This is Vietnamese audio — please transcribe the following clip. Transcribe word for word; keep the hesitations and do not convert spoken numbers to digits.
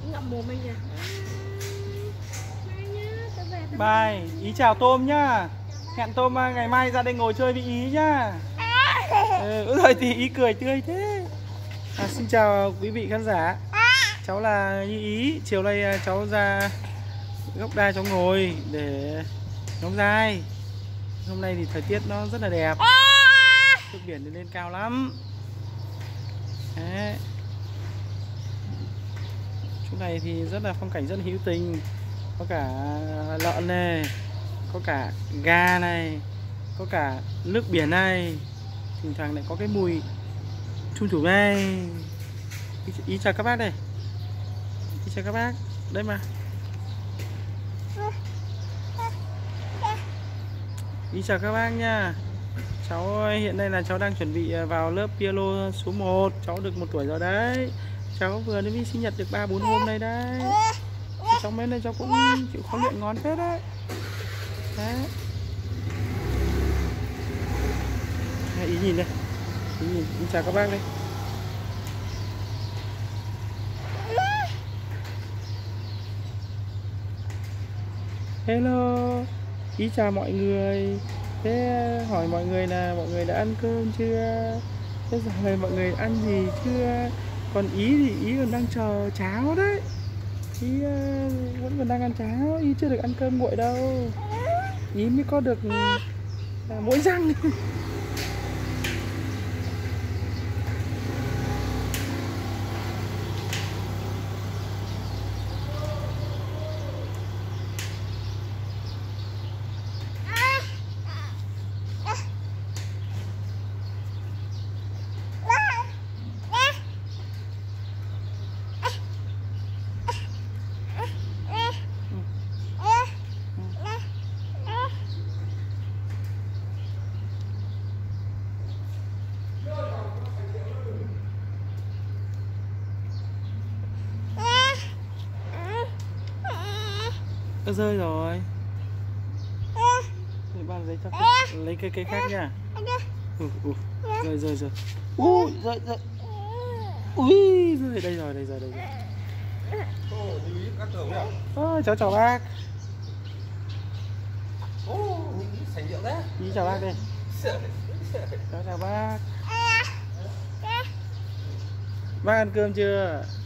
ngậm mồm anh kìa. Bye, Ý chào Tôm nhá. Hẹn Tôm ngày mai ra đây ngồi chơi với Ý nhá. Ừ, rồi thì Ý cười tươi thế. À, xin chào quý vị khán giả. Cháu là Như Ý. Chiều nay cháu ra gốc đa cháu ngồi để ngắm dai. Hôm nay thì thời tiết nó rất là đẹp. Nước biển thì lên cao lắm. Đấy. Chỗ này thì rất là phong cảnh rất là hữu tình. Có cả lợn này, có cả gà này, có cả nước biển này. Thỉnh thoảng lại có cái mùi chun thủ này. Ý, ý chào các bác đây. Ý chào các bác. Đây mà. Ý chào các bác nha. Cháu hiện nay là cháu đang chuẩn bị vào lớp piano số một. Cháu được một tuổi rồi đấy. Cháu vừa đến sinh nhật được ba bốn hôm nay đấy. Cháu mấy nay cháu cũng chịu khó luyện ngón phết đấy. Đấy. Ý nhìn đây. Ý nhìn. Ý chào các bác đây. Hello. Ý chào mọi người. Thế hỏi mọi người là mọi người đã ăn cơm chưa? Thế giờ mọi người ăn gì chưa? Còn Ý thì Ý còn đang chờ cháo đấy. Ý uh, vẫn còn đang ăn cháo. Ý chưa được ăn cơm nguội đâu. Ý mới có được uh, mỗi răng. Nó rơi rồi. Để bạn lấy cho cái, lấy cái cây khác nha. Ừ, ừ. Rơi rơi rơi. Ui, rơi rơi. Ui, rơi đây rồi, đây rồi, đây rồi. Ôi, cháu chào bác. Ý chào bác đây. Cháu chào bác. Bác ăn cơm chưa?